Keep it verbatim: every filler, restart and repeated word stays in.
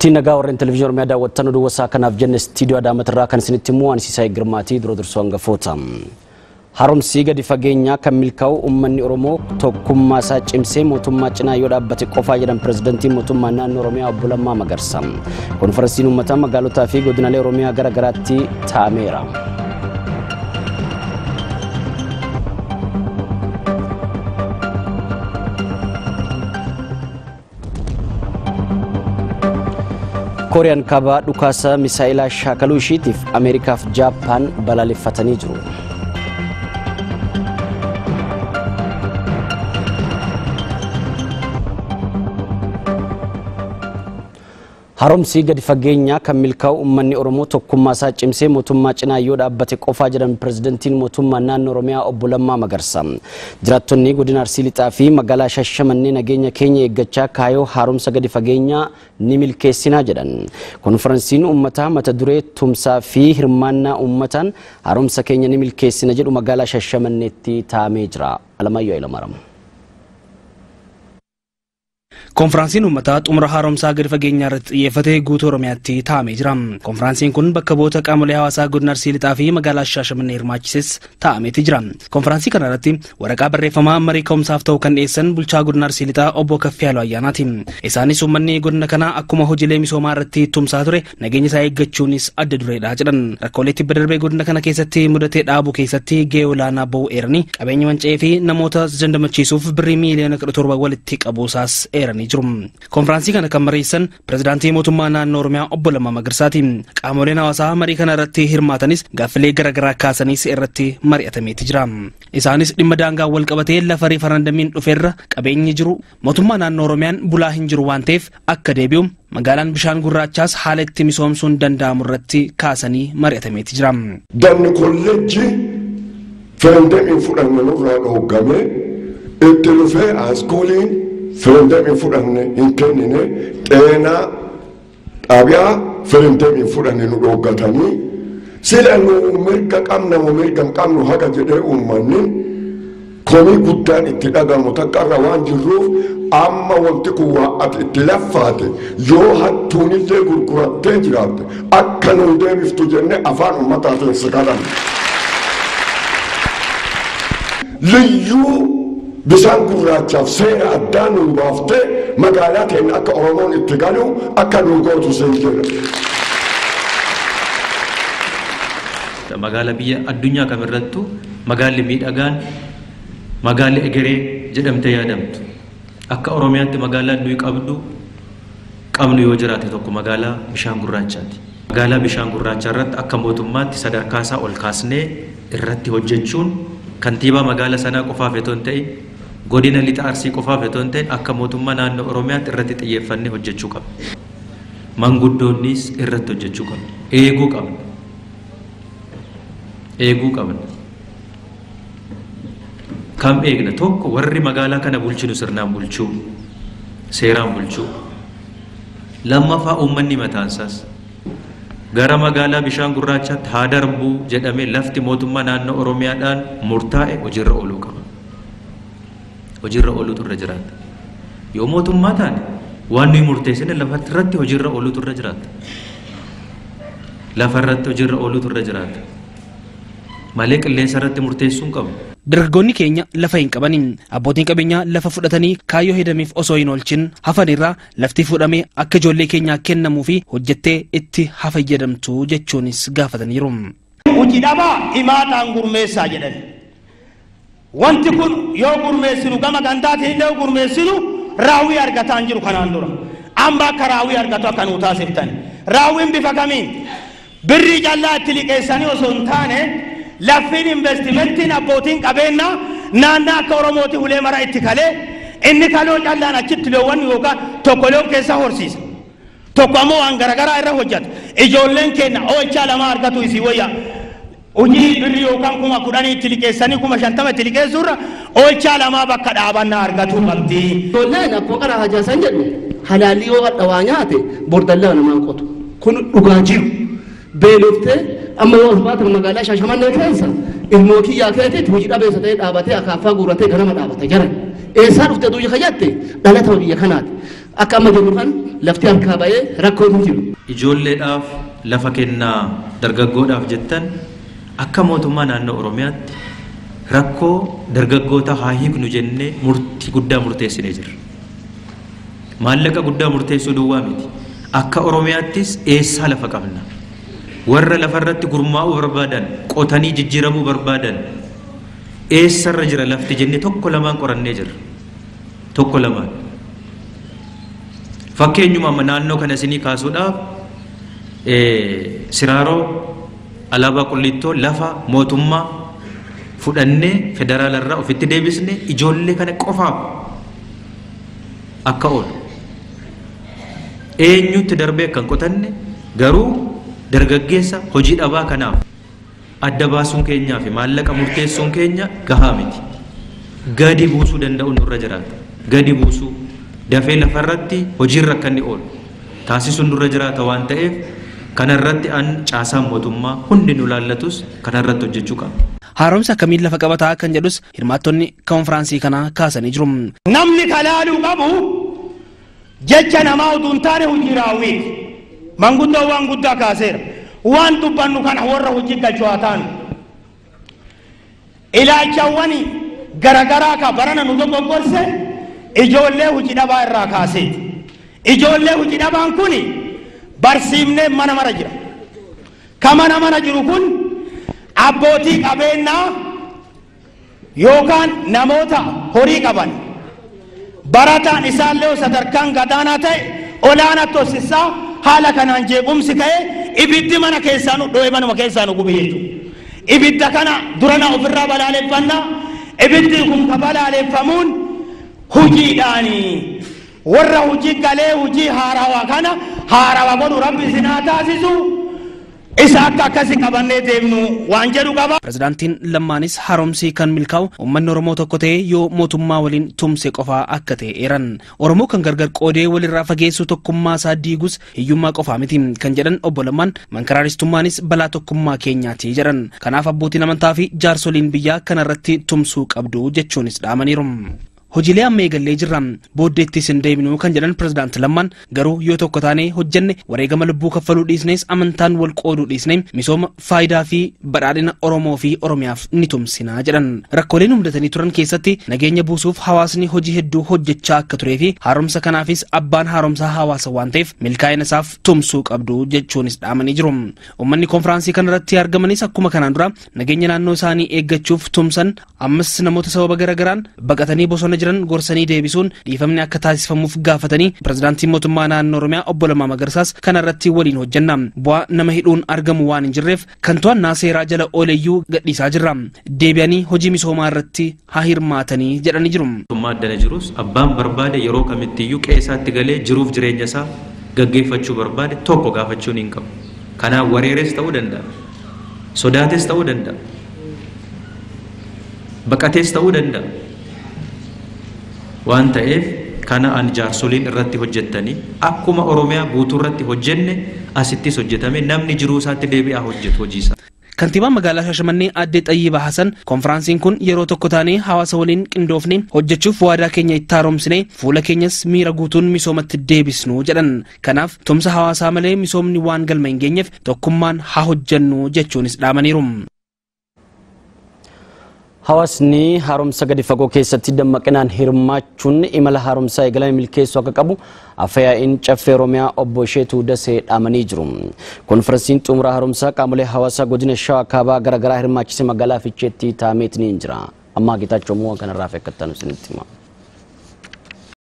Bultiin nagaa warreen televiizyinii Oromiyaa daawwattan oduu wasaa kanaaf jenne istiidiyoo Adaamaa kan isinitti immoo ani Siisay Girmaatii dura dursoo hangafoota. Haaromsii gadi fageenyaa kan milkaa'u uummanni Oromoo tokkummaa isaa cimsee mootummaa cinaa yoo dhaabbate qofaa jedhan pirezidantiin mootummaa naannoo Oromiyaa Obbo Lammaa Magarsaa. Konferensiin uummataa magaalotaa fi godinaalee Oromiyaa gara garaatti taa'ameera. Kooriyaan kaabaa dhukaasa misaa'ilaa shaakaluu ishiitiif Ameerikaa fi Jaappaan balaaleffatanii jiru. Haaromsii gadi fageenyaa kan milkaa'u uummanni Oromoo tokkummaa isaa cimsee mootummaa cinaa yoo dhaabbate qofaa jedhan pirezidantiin mootummaa naannoo Oromiyaa Obbo Lammaa Magarsaa. Jiraattonni godina Arsii Lixaa fi magaalaa Shashamannee nageenya keenya eeggachaa kaayoo haaromsa gadi fageenyaa ni milkeessinaa jedhan. Konferensiin uummataa mata duree tumsaa fi hirmaannaa uummataan haaromsa keenya ni milkeessina jedhu magaalaa Shashamanneetti taa'amee jira. Alamayyoo Ilamaram. Konferensiin uummataa xumura haaromsaa gadi fageenyaa irratti xiyyeeffatee guutuu Oromiyaatti taa'amee jira. Konferensiin kun bakka bu'oota qaamolee hawaasaa godina Arsii Lixaa fi magaalaa Shaashamannee hirmaachises taa'ameeti jira. Konferensii kana irratti waraqaa barreeffamaa marii ka'umsaaf ta'u kan dhiyeessan bulchaa godina Arsii Lixaa obbo Kaffiyaaluu Ayyaanaati. Isaanis uummanni godina kanaa akkuma hojiilee misoomaa irratti tumsaa ture nageenya isaa eeggachuunis adda dureedha jedhan. Rakkoolee tibba darbee godina kana keessatti mudatee dhaabuu keessatti gahee olaanaa ba'uu eeranii qabeenya manca'ee fi namoota dandamachiisuuf birrii miiliyoona kudha torba walitti qabuusaas eeranii. Konferensii kana kan mariisan pirezidaantii mootummaa naannoo Oromiyaa Obbo Lammaa Magarsaati. Qaamoleen hawaasaa marii kana irratti hirmaatanis gaaffilee garaagaraa kaasaniis irratti mari'atameeti jira. Isaanis dhimma daangaa wal qabatee lafa riifarandamiin dhufeerra qabeenyi jiru mootummaa naannoo Oromiyaan bulaa hin jiru waan ta'eef akka deebi'u magaalaan bishaan gurraachaas haala itti misoomsuun danda'amu irratti kaasanii mari'atameeti jira. Damni kolleejjii firandamiin fudhanne nurraa dhoogame itti dhufee askuuliin firandamiin fudhanne hin kennine xeenaa xaabiyaa firandamiin fudhanne nu dhooggatanii sila nu mirga qabna moo mirga hin qabnu haga jedhee uummanni komii guddaan itti dhagahamu takkarra waan jirruuf amma wanti kun waa ati itti laffaate yoo hattuunillee gurgurattee jiraatte akka nu deebiftu jenne afaan ummataatiin si kadhanna. Liyyuu bishaan gurraachaaf seera addaa nu baaftee magaalaa keenya akka Oromoon itti galu akka nu gootu siin jedha. Magaalaa biyya addunyaa kamirrattu magaalli miidhagaan magaalli egeree jedhamtee yaadamtu. Akka Oromiyaatti magaalaan nuyi qabdu qabnu yoo jiraate tokko magaalaa bishaan gurraachaati. Magaalaa bishaan gurraachaa irratti akka mootummaatti sadarkaa isaa ol kaasnee irratti hojjechuun kantiibaa magaalaa sanaa qofaaf otoo hin ta'in godina lixa Arsii qofaaf otoo hin ta'in akka mootummaa naannoo Oromiyaatti irratti xiyyeeffannee hojjechuu qabna. Manguddoonnis irratti hojjechuu qabna. Eeguu qabna. Eeguu qabna. Kam eegna tokko warri magaalaa kana bulchinu sirnaan bulchuu, seeraan bulchuu. Lammaffaa uummanni mataansaas gara magaalaa bishaan gurraachaatti haa darbuu jedhamee lafti mootummaa naannoo Oromiyaadhaan murtaa'e hojiirra ooluu qaba. Hojiirra ooluutu irra jiraata. Yoo mootummaa taane waan nuyi murteessine lafarratti irratti hojiirra ooluutu irra jiraata. Lafarratti hojiirra ooluutu irra jiraata. Malee qilleensa irratti murteessuu hin qabu. Dargaggoonni keenya lafa hin qabanin abbootiin qabeenyaa lafa fudhatanii kaayyoo hedamiif osoo hin oolchin hafanirraa lafti fudhamee akka ijoollee keenyaa kennamuu fi hojjettee itti haa fayyadamtu jechuunis gaafataniiru. Hojii dhabaa himaataan gurmeessaa jedhan. Wanti kun yoo gurmeessinu gama gandaatiin illee gurmeessinu raawwii argataa hin jiru kanaan dura. Amma akka raawwii argatu akka nuu taasiftan. Raawwiin bifa kamiin birrii callaa itti liqeessanii osoo hin taane laffiin investimentiin abbootiin qabeenyaa naannaa akka Oromooti ulee mara itti kalee inni kaloo callaan achitti loowwan yookaan tokko loon keessa horsiisa. Tokko ammoo waan garaagaraa irra hojjeta. Ijoolleen keenya oolchaa lama argatu isii wayya. Hojii birrii yookaan kuma kudhanii itti liqeessanii kuma shantama itti liqeessuurra oolchaa lamaa bakka dhaabannaa argatu qabdi. Ijoolleen akkoo qaraa hajaasan jedhu halaalii yoo dhawaa nyaate bordallaa namaan qotu. Kun dhugaa jiru. Beeloftee amma yoo ulfaata magaalaa Shaashamannee keessa ilmoo kiyyaa keetiitti hojii dhabeessa ta'ee dhaabatee akaafaa guurratee ganama dhaabata jiran. Eessaa dhuftee duuya kayyatte dhalata biyya kanaati. akka amma jennu kan lafti harkaa ba'ee rakkoo hin jiru. Ijoolleedhaaf lafa kennaa dargaggoodhaaf jettan akka mootummaa naannoo Oromiyaatti rakkoo dargaggoota haa hiiknu jennee murtii guddaa murteessinee jirra. Maallaqa guddaa murteessuu duwwaa miti. Akka Oromiyaattis eessaa lafa qabna. Warra lafarratti gurmaa'uu barbaadan qotanii jijjiiramuu barbaadan eessarra jira lafti jennee tokko lamaan qorannee jirra. Tokko lamaan. Fakkeenyuma amma naannoo kana isinii kaasuudhaaf Siraaroo Alaabaa Qullittoo lafa mootummaa fudhannee federaalarraa ofitti deebisne ijoollee kana qofaaf akka oolu. Eenyutti darbee kan qotanne garuu dargaggeessa hojii dhabaa kanaaf adda baasuun keenyaa fi maallaqa murteessuun keenya gahaa miti. Gadi buusuu danda'u nurra jiraata. Gadi buusuu dafee lafarratti hojiirra akka inni oolu taasisuun nurra jiraata waan ta'eef kanarratti an caasaan mootummaa hundi nu laallatus kanarratti hojjechuu qaba. Haaromsa akkamiin lafa qabataa kan jedhus hirmaattonni konfiraansii kanaa kaasanii jiru. Namni kalaaluu qabu jecha namaa utuu hin taane hojii raawwiiti. Manguddoo waan guddaa kaaseera. Waan dubbannu kana warra hojii galchuu haa taanu. Ilaalchawwan garagaraa ka barana nu dogoggorse ijoollee hojii dhabaa irraa kaaseeti. Ijoollee hojii dhabaan kuni barsiifnee mana mara jira. Ka mana mana jiru kun abbootii qabeenyaa yookaan namoota horii qaban barataan isaallee sadarkaan gadaanaa ta'e olaanaa toosisaa haala kanaan jeequmsi ka'e ibiddi mana keessaa nu dho'ee manuma keessaa nu gube jechuudha. Ibidda kana durana ofirraa balaaleffannaa ibiddi kun ka balaaleffamuun hojiidhaani warra hojii galee hojii haarawaa kana haarawaa godhu rabbi sinaa taasisu. Isa akka akkasi qabannee deemnu waan jedhu qaba. Pirezidaantiin Lammaanis haaromsii kan milkaa'u uummanni Oromoo tokko ta'ee yoo mootummaa waliin tumse qofaa akka ta'e eeran. Oromoo kan gargar qoodee walirraa fageessu tokkummaa isaa diigus hiyyummaa qofaa miti kan jedhan obbo Lammaan mankaraaristummaanis balaa tokkummaa keenyaati jedhan. Kanaaf abbootiin amantaa fi jaarsoliin biyyaa kanarratti tumsuu qabdu jechuunis dhaamaniiru. Hojiilee amma eegallee jirra booddeettis hin deebinu kan jedhan pirezidaanti Lammaan garuu yoo tokko taanee hojjenne wareegama lubbuu kaffaluu dhiisnees amantaan wal qooduu dhiisnee misooma faayidaa fi badhaadhina Oromoo fi Oromiyaaf ni tumsinaa jedhan. Rakkooleen mudatanii turan keessatti nageenya buusuuf hawaasni hojii hedduu hojjechaa akka turee fi haaromsa kanaafis abbaan haaromsaa hawaasa waan ta'eef milkaa'ina isaaf tumsuu qabdu jechuunis dhaamanii jiru. Uummanni konfiraansii kanarratti argamanis akkuma kanaan dura nageenya naannoo isaanii eeggachuuf tumsan ammas namoota sababa garagaraan baqatanii bosona jiran gorsanii deebisuun dhiifamni akka taasifamuuf gaafatanii pirezidaantiin mootummaa naannoo Oromiyaa obbo Lammaa Magarsaas kanarratti waliin hojjenna. Bu'aa nama hidhuun argamu waan hin jirreef kan to'annaa seeraa jala ooleyyuu gadhiisaa jirra. Deebi'anii hojii misoomaa irratti haa hirmaatanii jedhanii jiru. Mootummaa addana jirus abbaan barbaade yeroo kamittiyyuu qe'eesaatti galee jiruuf jireenya isaa gaggeeffachuu barbaade tokko gaafachuun hin qabu. Kanaaf wareeres ta'uu danda'a. Sodaates ta'uu danda'a. Baqatees ta'uu danda'a. Waan ta'eef kana an jaarsoliin irratti hojjettanii akkuma Oromiyaa guutuu irratti hojjenne asittis hojjetame namni jiruu isaatti deebi'aa hojjetu hojii isaa. Kantiibaan magaalaa Shaashamannee Aadde Xayyibaa Hasan konfiraansiin kun yeroo tokko taanee hawaasa waliin qindoofne hojjechuuf waadaa keenya itti haaromsine fuula keenyas miira guutuun misoomatti deebisnu jedhan. Kanaaf tumsa hawaasaa malee misoomni waan galma hin geenyeef tokkummaan haa hojjennu jechuunis dhaamaniiru. Hawaasni haaromsa gadi fagoo keessatti dammaqinaan hirmaachuun imala haaromsaa eegalame milkeessuu akka qabu afyaa'in caffee Oromiyaa obbo Sheetuu Dasee dhaamanii jiru. Konfiraansiin xumuraa haaromsaa qaamolee hawaasaa godina Shawaa kaabaa garaagaraa hirmaachisee magaalaa Fiicheetti taa'ameetiin jira. Amma Geetaachoo Mo'aa kanarraa fi akka ta'an isinitti hima.